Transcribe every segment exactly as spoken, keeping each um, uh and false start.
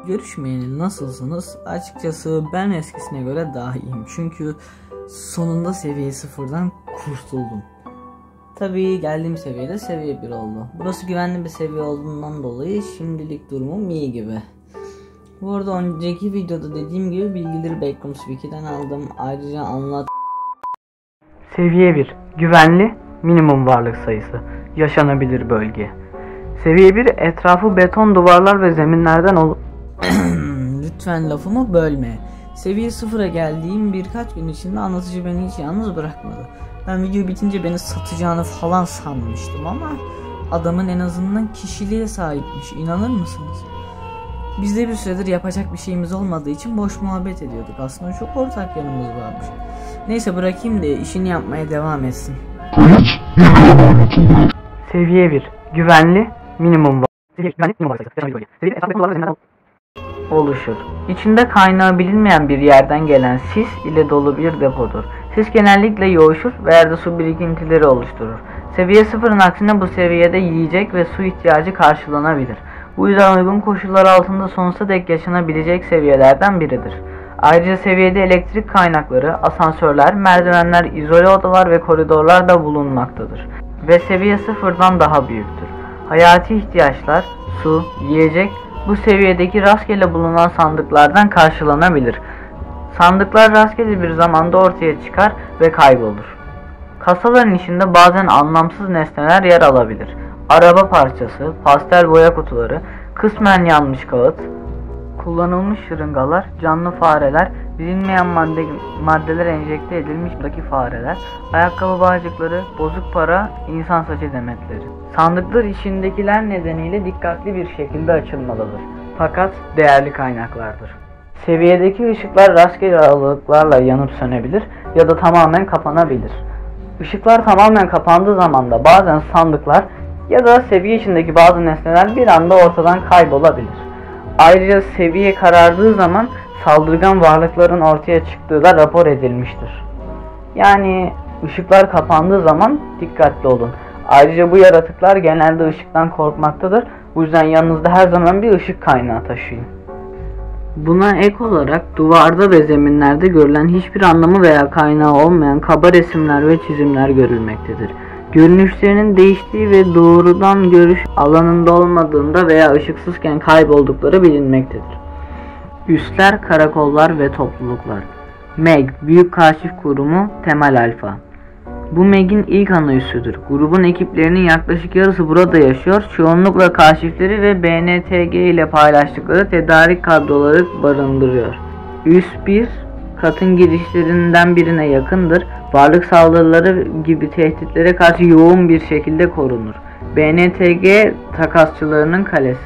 Görüşmeyeli nasılsınız? Açıkçası ben eskisine göre daha iyiyim. Çünkü sonunda seviye sıfırdan kurtuldum. Tabii geldiğim seviyede seviye bir oldu. Burası güvenli bir seviye olduğundan dolayı şimdilik durumum iyi gibi. Bu arada önceki videoda dediğim gibi bilgileri Backrooms Wiki'den aldım. Ayrıca anlat... Seviye bir. Güvenli, minimum varlık sayısı. Yaşanabilir bölge. Seviye bir etrafı beton duvarlar ve zeminlerden ol... Lütfen lafımı bölme. Seviye sıfıra geldiğim birkaç gün içinde anlatıcı beni hiç yalnız bırakmadı. Ben video bitince beni satacağını falan sanmıştım ama adamın en azından kişiliğe sahipmiş. İnanır mısınız? Biz de bir süredir yapacak bir şeyimiz olmadığı için boş muhabbet ediyorduk. Aslında çok ortak yanımız varmış. Neyse bırakayım da işini yapmaya devam etsin. Seviye bir. Güvenli, minimum var. Seviye güvenli, minimum varlık sayısı. Seviye etrafı beton duvarlar ve zeminlerden oluşur. İçinde kaynağı bilinmeyen bir yerden gelen sis ile dolu bir depodur. Sis genellikle yoğuşur ve yerde su birikintileri oluşturur. Seviye sıfırın aksine bu seviyede yiyecek ve su ihtiyacı karşılanabilir. Bu yüzden uygun koşullar altında sonsuza dek yaşanabilecek seviyelerden biridir. Ayrıca seviyede elektrik kaynakları, asansörler, merdivenler, izole odalar ve koridorlar da bulunmaktadır. Ve seviye sıfırdan daha büyüktür. Hayati ihtiyaçlar, su, yiyecek bu seviyedeki rastgele bulunan sandıklardan karşılanabilir. Sandıklar rastgele bir zamanda ortaya çıkar ve kaybolur. Kasaların içinde bazen anlamsız nesneler yer alabilir. Araba parçası, pastel boya kutuları, kısmen yanmış kağıt, kullanılmış şırıngalar, canlı fareler, bilinmeyen madde, maddeler enjekte edilmiş buradaki fareler, ayakkabı bağcıkları, bozuk para, insan saçı demetleri. Sandıklar içindekiler nedeniyle dikkatli bir şekilde açılmalıdır. Fakat değerli kaynaklardır. Seviyedeki ışıklar rastgele aralıklarla yanıp sönebilir ya da tamamen kapanabilir. Işıklar tamamen kapandığı zaman da bazen sandıklar ya da seviye içindeki bazı nesneler bir anda ortadan kaybolabilir. Ayrıca seviye karardığı zaman saldırgan varlıkların ortaya çıktığı da rapor edilmiştir. Yani ışıklar kapandığı zaman dikkatli olun. Ayrıca bu yaratıklar genelde ışıktan korkmaktadır. Bu yüzden yanınızda her zaman bir ışık kaynağı taşıyın. Buna ek olarak duvarda ve zeminlerde görülen hiçbir anlamı veya kaynağı olmayan kaba resimler ve çizimler görülmektedir. Görünüşlerinin değiştiği ve doğrudan görüş alanında olmadığında veya ışıksızken kayboldukları bilinmektedir. Üsler, karakollar ve topluluklar. M E G, Büyük Kaşif Kurumu, Temel Alfa. Bu M E G'in ilk ana üssüdür. Grubun ekiplerinin yaklaşık yarısı burada yaşıyor. Çoğunlukla kaşifleri ve B N T G ile paylaştıkları tedarik kadroları barındırıyor. Üs bir, katın girişlerinden birine yakındır. Varlık saldırıları gibi tehditlere karşı yoğun bir şekilde korunur. B N T G takasçılarının kalesi.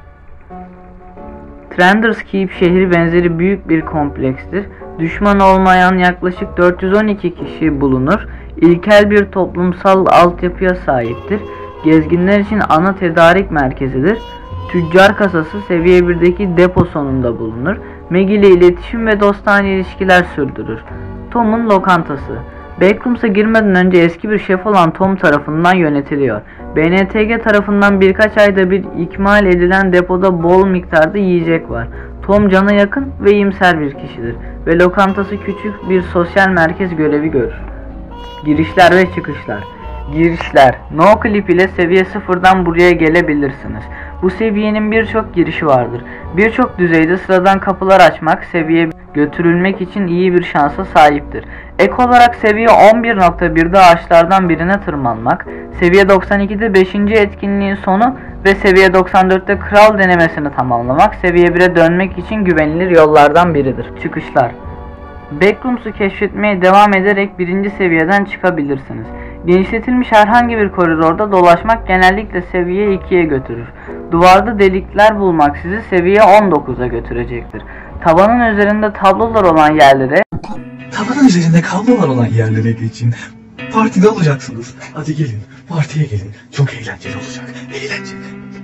Trenders Keep şehri benzeri büyük bir komplekstir. Düşman olmayan yaklaşık dört yüz on iki kişi bulunur. İlkel bir toplumsal altyapıya sahiptir. Gezginler için ana tedarik merkezidir. Tüccar kasası seviye birdeki depo sonunda bulunur. M E G ile iletişim ve dostane ilişkiler sürdürür. Tom'un lokantası. Backrooms'a girmeden önce eski bir şef olan Tom tarafından yönetiliyor. B N T G tarafından birkaç ayda bir ikmal edilen depoda bol miktarda yiyecek var. Tom cana yakın ve iyimser bir kişidir ve lokantası küçük bir sosyal merkez görevi görür. Girişler ve çıkışlar. Girişler. NoClip ile seviye sıfırdan buraya gelebilirsiniz. Bu seviyenin birçok girişi vardır. Birçok düzeyde sıradan kapılar açmak seviye götürülmek için iyi bir şansa sahiptir. Ek olarak seviye on bir nokta birde ağaçlardan birine tırmanmak, seviye doksan ikide beşinci etkinliğin sonu ve seviye doksan dörtte kral denemesini tamamlamak seviye bire dönmek için güvenilir yollardan biridir. Çıkışlar. Backrooms'u keşfetmeye devam ederek birinci seviyeden çıkabilirsiniz. Genişletilmiş herhangi bir koridorda dolaşmak genellikle seviye ikiye götürür. Duvarda delikler bulmak sizi seviye on dokuza götürecektir. Tavanın üzerinde tablolar olan yerlere Tavanın üzerinde kablolar olan yerlere geçin. Partide olacaksınız. Hadi gelin, partiye gelin. Çok eğlenceli olacak. Eğlenceli.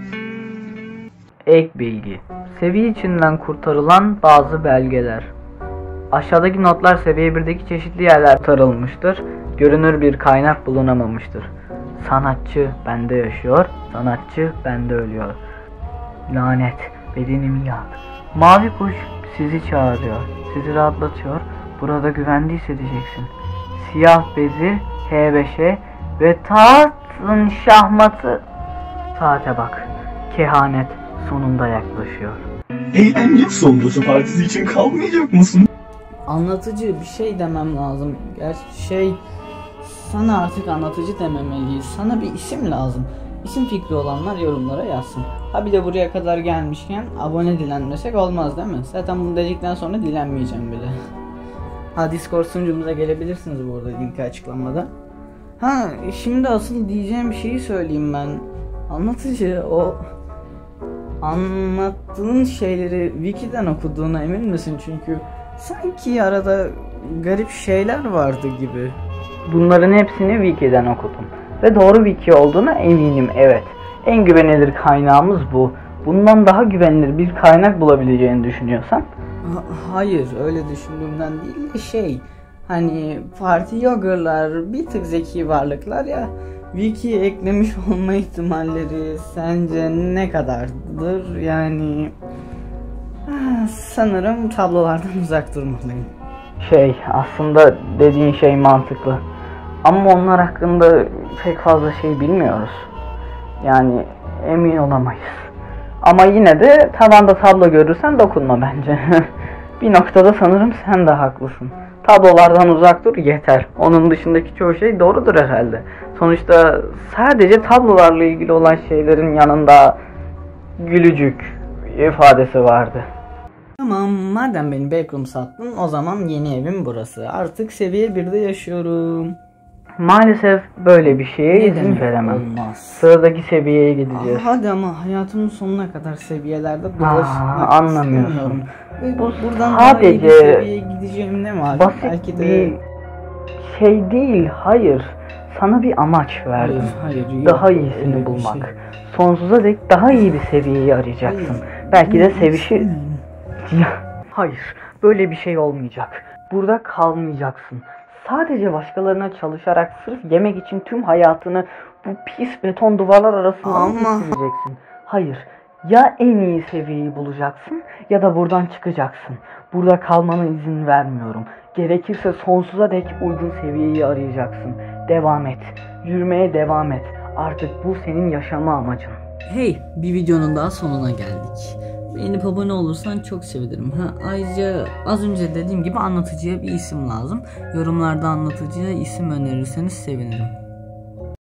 Ek bilgi. Seviye içinden kurtarılan bazı belgeler. Aşağıdaki notlar seviye birdeki çeşitli yerler kurtarılmıştır. Görünür bir kaynak bulunamamıştır. Sanatçı bende yaşıyor, sanatçı bende ölüyor. Lanet bedenimi yak. Mavi kuş sizi çağırıyor, sizi rahatlatıyor, burada güvende hissedeceksin. Siyah bezi, H beşe ve tahtın şahmatı. Saate bak, kehanet sonunda yaklaşıyor. Eğlence sonrası partisi için kalmayacak mısın? Anlatıcı bir şey demem lazım. Gerçi şey, sana artık anlatıcı dememeliyiz. Sana bir isim lazım. İsim fikri olanlar yorumlara yazsın. Ha bir de buraya kadar gelmişken abone dilenmesek olmaz değil mi? Zaten bunu dedikten sonra dilenmeyeceğim bile. Ha Discord sunucumuza gelebilirsiniz bu arada, linki açıklamada. Ha şimdi asıl diyeceğim şeyi söyleyeyim ben. Anlatıcı, o anlattığın şeyleri wiki'den okuduğuna emin misin? Çünkü sanki arada garip şeyler vardı gibi. Bunların hepsini wiki'den okudum. Ve doğru wiki olduğuna eminim, evet. En güvenilir kaynağımız bu. Bundan daha güvenilir bir kaynak bulabileceğini düşünüyorsan? Ha- hayır, öyle düşündüğümden değil de şey, hani parti yoggerlar bir tık zeki varlıklar ya, wiki'ye eklemiş olma ihtimalleri sence ne kadardır? Yani ah, sanırım tablolardan uzak durmalıyım. Şey, aslında dediğin şey mantıklı. Ama onlar hakkında pek fazla şey bilmiyoruz. Yani emin olamayız. Ama yine de tavanda tablo görürsen dokunma bence. Bir noktada sanırım sen de haklısın. Tablolardan uzak dur yeter. Onun dışındaki çoğu şey doğrudur herhalde. Sonuçta sadece tablolarla ilgili olan şeylerin yanında gülücük ifadesi vardı. Tamam, madem beni backroom sattın, o zaman yeni evim burası. Artık seviye birde yaşıyorum. Maalesef böyle bir şeye Ne izin demek veremem. olmaz? Sıradaki seviyeye gideceğiz. Aa, hadi ama hayatımın sonuna kadar seviyelerde Aa, dolaşmak anlamıyorsun. istemiyorum. Ve Bu buradan daha iyi bir sadece seviyeye gideceğim ne var? basit Belki de... bir şey değil, hayır. Sana bir amaç verdim. Hayır, hayır, yok, daha öyle iyisini bir bulmak. şey. Sonsuza dek daha iyi bir seviyeyi arayacaksın. Hayır. Belki de Hayır, sevişi... istemiyorum. Hayır, böyle bir şey olmayacak. Burada kalmayacaksın. Sadece başkalarına çalışarak sırf yemek için tüm hayatını bu pis beton duvarlar arasında Ama- geçireceksin. Hayır, ya en iyi seviyeyi bulacaksın ya da buradan çıkacaksın. Burada kalmana izin vermiyorum. Gerekirse sonsuza dek uygun seviyeyi arayacaksın. Devam et, yürümeye devam et. Artık bu senin yaşama amacın. Hey, bir videonun daha sonuna geldik. Beğenip abone olursan çok sevinirim. Ha, ayrıca az önce dediğim gibi anlatıcıya bir isim lazım. Yorumlarda anlatıcıya isim önerirseniz sevinirim.